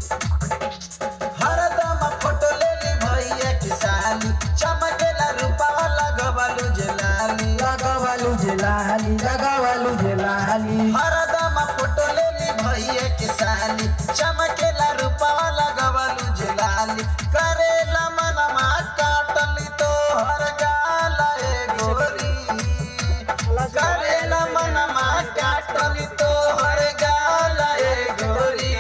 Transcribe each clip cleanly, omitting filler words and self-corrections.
हरदम फोटो ले ली भैया की साली चमकेला रूपावा लगवलू जलाली हरदम फोटो ले ली भैया की साली चमकेला रूपावा लगवलू जलाली करेला मनमा काटली तो हर गाला ए गोरी करेला मनमा काटली तो हर गाला ए गोरी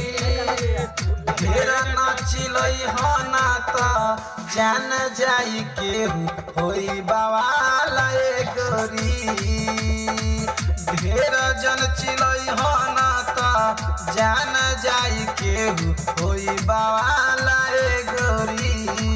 ढेर नचिलई हो ना तो जान जाई केहू होई बवाला ए गोरी ढेर जन चिलई हो ना तो जान जाई केहू होई बवाला ए गोरी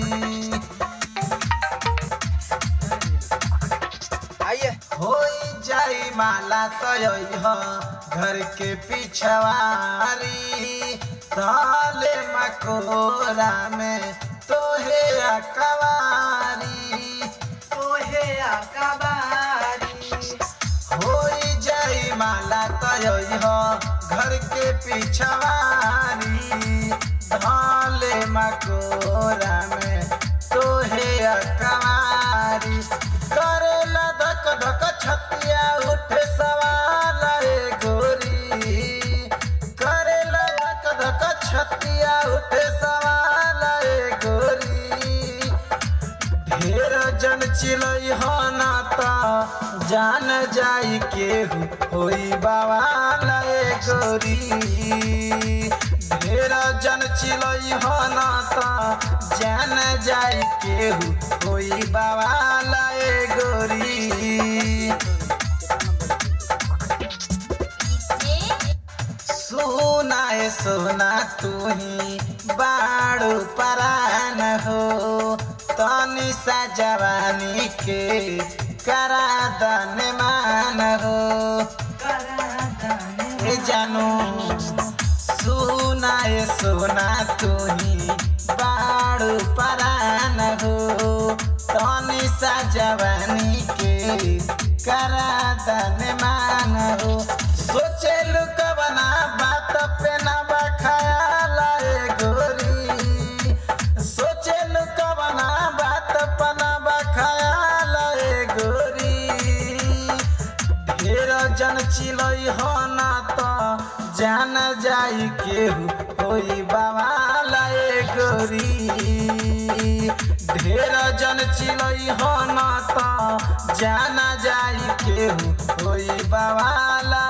होई जाई माला तो हो घर के पिछवारी ताले मकोरा में तोहे अकबारी होई जाई माला तो हो घर के पिछवारी ताले मकोरा में तोहे अकबारी करेला धक धक छतिया उठे सवाल ए गोरी करेला धक धक छतिया उठे सवाल ए गोरी ढेर जन चिलई हो ना तो जान जाई केहू होई बवाल ए गोरी ढेर जन चिलई हो ना तो जान जाई केहू होई बवाल ए गोरी सुनाए सोना तुही बाड़ू परान हो तनी सा जवानी के करा दन मान हो जानू सुनाए सोना तुही बाड़ू परान हो तनी सा जवानी के करा दन मान हो सोचे लुकवना बात पे ना बखायाल ए गोरी सोचे लुकवना बात पे ना बखायाल ए गोरी ढेर जन चिलई हो ना तो जान जाई केहू होई बवाल ए गोरी ढेर जन चिलई हो ना तो जान जाई केहू होई बवाल